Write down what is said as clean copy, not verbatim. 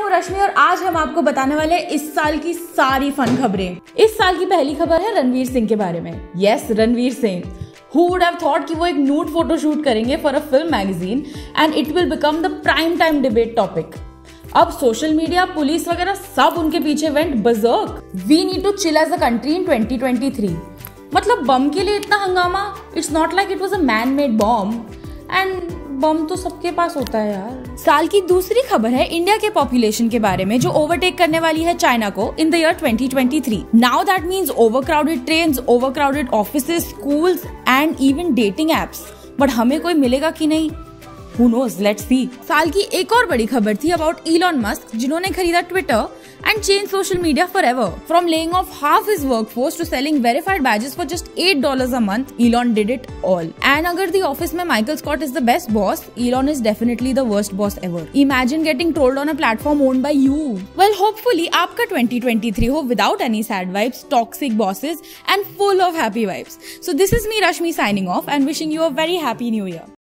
रश्मि और आज हम आपको बताने वाले हैं इस साल की सारी फन खबरें। इस साल की पहली खबर है रणवीर सिंह के बारे में। Yes, Ranveer Singh. Who would have thought कि वो एक न्यूड फोटो शूट करेंगे for a film magazine and it will become the prime time debate topic. अब सोशल मीडिया, पुलिस वगैरह सब उनके पीछे went berserk. We need to chill as a country in 2023। मतलब बम के लिए इतना हंगामा? It's not like it was a man made bomb, and bum तो सबके पास होता है यार। साल की दूसरी खबर है इंडिया के पॉपुलेशन के बारे में, जो ओवरटेक करने वाली है चाइना को in the year 2023। Now that means overcrowded trains, overcrowded offices, schools and even dating apps. But हमें कोई मिलेगा कि नहीं? Who knows? Let's see. साल की एक और बड़ी खबर थी अबाउट इलॉन मस्क, जिन्होंने खरीदा Twitter and change social media forever. From laying off half his workforce to selling verified badges for just $8 a month, Elon did it all. And अगर the office में Michael Scott is the best boss, Elon is definitely the worst boss ever. Imagine getting trolled on a platform owned by you. Well, hopefully आपका 2023 हो without any sad vibes, toxic bosses and full of happy vibes. So this is me Rashmi signing off and wishing you a very happy new year.